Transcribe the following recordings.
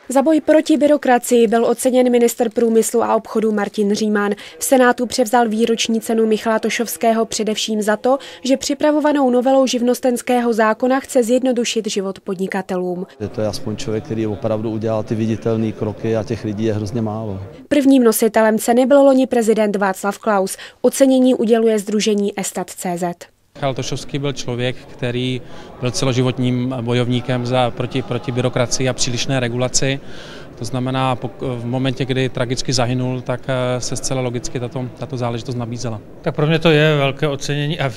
Za boj proti byrokracii byl oceněn ministr průmyslu a obchodu Martin Říman. V Senátu převzal výroční cenu Michala Tošovského především za to, že připravovanou novelou živnostenského zákona chce zjednodušit život podnikatelům. To je aspoň člověk, který opravdu udělal ty viditelné kroky a těch lidí je hrozně málo. Prvním nositelem ceny byl loni prezident Václav Klaus. Ocenění uděluje sdružení Estat.cz. Michal Tošovský byl člověk, který byl celoživotním bojovníkem proti byrokracii a přílišné regulaci. To znamená, v momentě, kdy tragicky zahynul, tak se zcela logicky tato záležitost nabízela. Tak pro mě to je velké ocenění a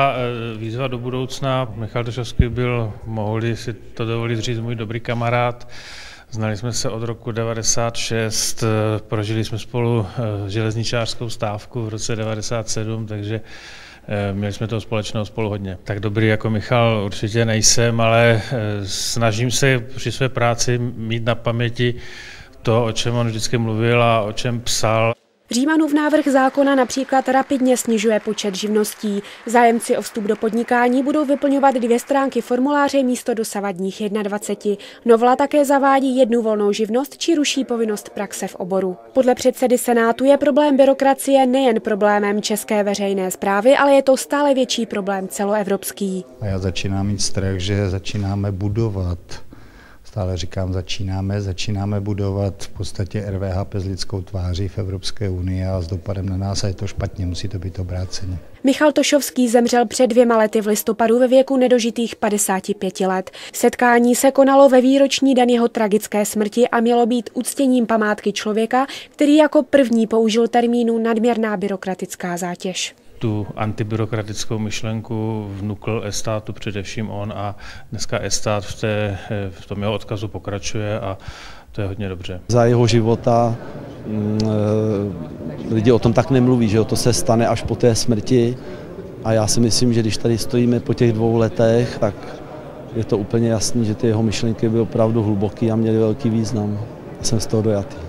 výzva do budoucna. Michal Tošovský byl, mohli si to dovolit říct, můj dobrý kamarád. Znali jsme se od roku 1996, prožili jsme spolu železničářskou stávku v roce 1997, takže měli jsme toho společného spolu hodně. Tak dobrý jako Michal určitě nejsem, ale snažím se při své práci mít na paměti to, o čem on vždycky mluvil a o čem psal. Římanův návrh zákona například rapidně snižuje počet živností. Zájemci o vstup do podnikání budou vyplňovat 2 stránky formuláře místo dosavadních 21. Novela také zavádí 1 volnou živnost či ruší povinnost praxe v oboru. Podle předsedy Senátu je problém byrokracie nejen problémem české veřejné správy, ale je to stále větší problém celoevropský. A já začínám mít strach, že začínáme budovat. Stále říkám, začínáme budovat v podstatě RVHP s lidskou tváří v Evropské unii a s dopadem na nás a je to špatně, musí to být obráceně. Michal Tošovský zemřel před 2 lety v listopadu ve věku nedožitých 55 let. Setkání se konalo ve výroční den jeho tragické smrti a mělo být uctěním památky člověka, který jako první použil termínu nadměrná byrokratická zátěž. Tu antibyrokratickou myšlenku vnukl Estátu především on a dneska Estát v tom jeho odkazu pokračuje a to je hodně dobře. Za jeho života lidi o tom tak nemluví, že to se stane až po té smrti a já si myslím, že když tady stojíme po těch 2 letech, tak je to úplně jasný, že ty jeho myšlenky byly opravdu hluboký a měly velký význam. Já jsem z toho dojatý.